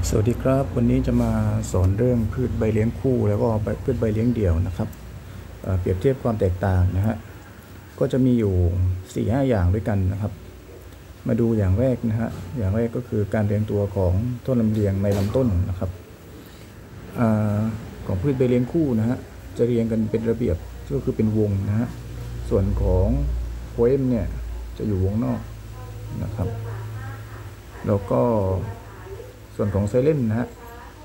สวัสดีครับวันนี้จะมาสอนเรื่องพืชใบเลี้ยงคู่แล้วก็พืชใบเลี้ยงเดี่ยวนะครับเปรียบเทียบความแตกต่างนะฮะก็จะมีอยู่ 4-5 อย่างด้วยกันนะครับมาดูอย่างแรกนะฮะอย่างแรกก็คือการเรียงตัวของต้นลำเลียงในลำต้นนะครับของพืชใบเลี้ยงคู่นะฮะจะเรียงกันเป็นระเบียบก็คือเป็นวงนะฮะส่วนของโพเอมเนี่ยจะอยู่วงนอกนะครับแล้วก็ส่วนของไซเลมนะฮะ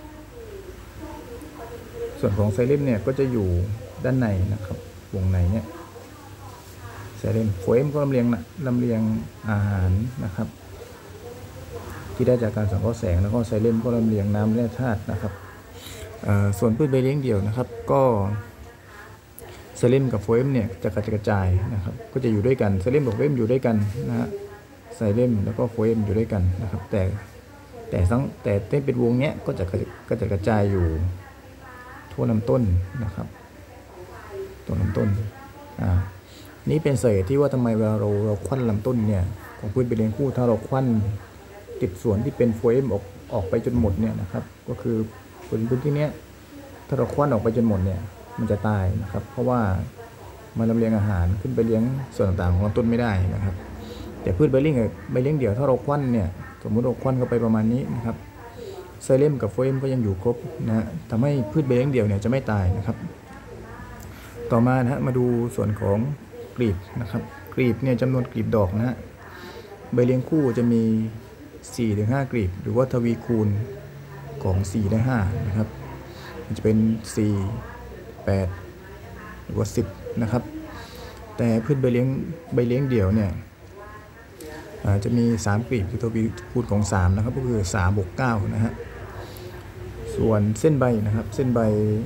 ส่วนของไซเลมเนี่ยก็จะอยู่ด้านในนะครับวงในเนี่ยไซเลมโฟเอมก็ลำเลียงอาหารนะครับที่ได้จากการสังเคราะห์แสงแล้วก็ไซเลมก็ลำเลียงน้ำแร่ธาตุนะครับส่วนพืชใบเลี้ยงเดี่ยวนะครับก็ไซเลมกับโฟเอมเนี่ยจะกระจายนะครับก็จะอยู่ด้วยกันไซเลมกับโฟเอมอยู่ด้วยกันนะฮะไซเลมแล้วก็โฟเอมอยู่ด้วยกันนะครับแต่เป็นวงเนี้ยก็จะกระจายอยู่ทั่วลำต้นนะครับตัวลำต้นนี่เป็นสาเหตุที่ว่าทำไมเวลาเราควั้นลำต้นเนี่ยของพืชใบเลี้ยงคู่ถ้าเราควั้นติดส่วนที่เป็นโฟเอมออกไปจนหมดเนี่ยนะครับก็คือพื้นที่เนี้ยถ้าเราควั้นออกไปจนหมดเนี่ยมันจะตายนะครับเพราะว่ามันลำเลียงอาหารขึ้นไปเลี้ยงส่วนต่างๆของลำต้นไม่ได้นะครับแต่พืชใบเลี้ยงเดี่ยวถ้าเราควั้นเนี่ยสมมติเราควั้นเข้าไปประมาณนี้นะครับไซเลมกับโฟเอมก็ยังอยู่ครบนะฮะทำให้พืชใบเลี้ยงเดี่ยวเนี่ยจะไม่ตายนะครับต่อมานะฮะมาดูส่วนของกลีบนะครับกลีบเนี่ยจำนวนกลีบดอกนะฮะใบเลี้ยงคู่จะมี 4-5 กลีบหรือว่าทวีคูณของ4ได้5นะครับมันจะเป็น4 8หรือว่า10นะครับแต่พืชใบเลี้ยงเดี่ยวเนี่ยจะมี3กลีบคือทวีคูณของ3นะครับก็คือ3 บวก 9นะฮะส่วนเส้นใบนะครับเส้นใบ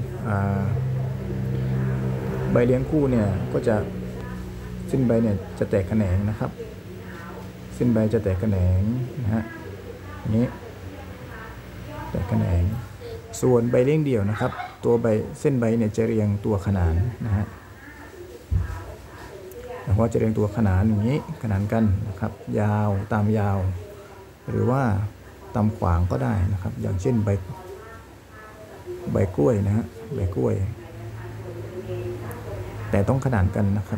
ใบเลี้ยงคู่เนี่ยก็จะเส้นใบเนี่ยจะแตกแขนงนะครับเส้นใบจะแตกแขนงนะฮะนี้แตกแขนงส่วนใบเลี้ยงเดี่ยวนะครับตัวเส้นใบเนี่ยจะเรียงตัวขนานนะฮะแล้วก็จะเรียงตัวขนานอย่างนี้ขนานกันนะครับยาวตามยาวหรือว่าตามขวางก็ได้นะครับอย่างเช่นใบกล้วยนะฮะใบกล้วยแต่ต้องขนานกันนะครับ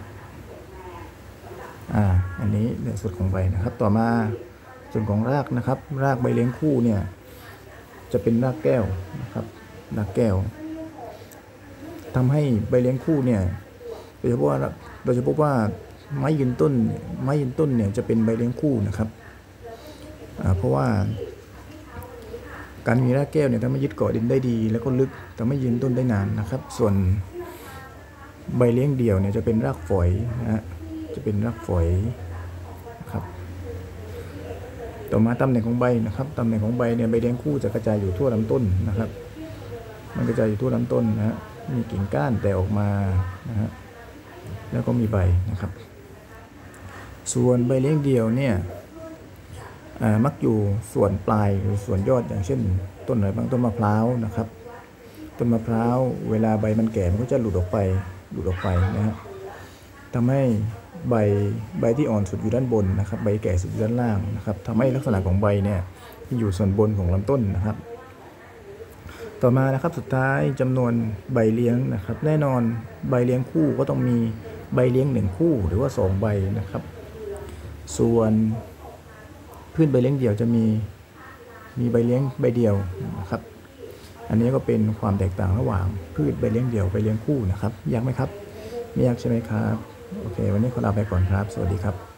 อันนี้ในส่วนของใบนะครับต่อมาส่วนของรากนะครับรากใบเลี้ยงคู่เนี่ยจะเป็นรากแก้วนะครับรากแก้วทำให้ใบเลี้ยงคู่เนี่ยโดยเฉพาะว่าไม้ยืนต้นเนี่ยจะเป็นใบเลี้ยงคู่นะครับเพราะว่าการมีรากแก้วเนี่ยทำให้ยึดเกาะดินได้ดีแล้วก็ลึกทำให้ยืนต้นได้นานนะครับส่วนใบเลี้ยงเดี่ยวเนี่ยจะเป็นรากฝอยนะฮะจะเป็นรากฝอยนะครับต่อมาตำแหน่งของใบนะครับตำแหน่งของใบเนี่ยใบเลี้ยงคู่จะกระจายอยู่ทั่วลำต้นนะครับมันกระจายอยู่ทั่วลำต้นนะฮะมีกิ่งก้านแต่ออกมานะฮะแล้วก็มีใบนะครับส่วนใบเลี้ยงเดี่ยวเนี่ยมักอยู่ส่วนปลายหรือส่วนยอดอย่างเช่นต้นอะไรบางต้นมะพร้าวนะครับต้นมะพร้าวเวลาใบมันแก่มันก็จะหลุดออกไปนะฮะทำให้ใบที่อ่อนสุดอยู่ด้านบนนะครับใบแก่สุดอยู่ด้านล่างนะครับทำให้ลักษณะของใบเนี่ยอยู่ส่วนบนของลำต้นนะครับต่อมานะครับสุดท้ายจำนวนใบเลี้ยงนะครับแน่นอนใบเลี้ยงคู่ก็ต้องมีใบเลี้ยง1คู่หรือว่า2ใบนะครับส่วนพืชใบเลี้ยงเดี่ยวจะมีใบเลี้ยงใบเดียวนะครับอันนี้ก็เป็นความแตกต่างระหว่างพืชใบเลี้ยงเดี่ยวใบเลี้ยงคู่นะครับยากไหมครับไม่ยากใช่ไหมครับโอเควันนี้ขอลาไปก่อนครับสวัสดีครับ